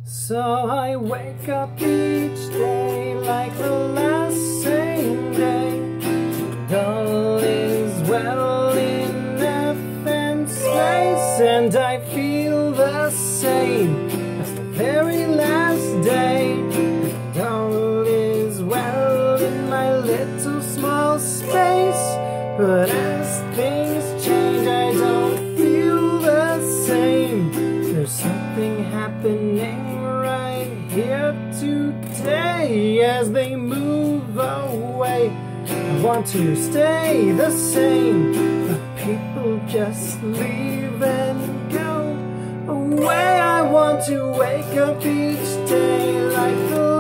So I wake up each day like the last same day, and all is well in earth and space, and I feel the same as the very last day, and all is well in my little small space. But as things change, I don't feel the same. There's something happening right here today. As they move away, I want to stay the same, but people just leave and go away. I want to wake up each day like the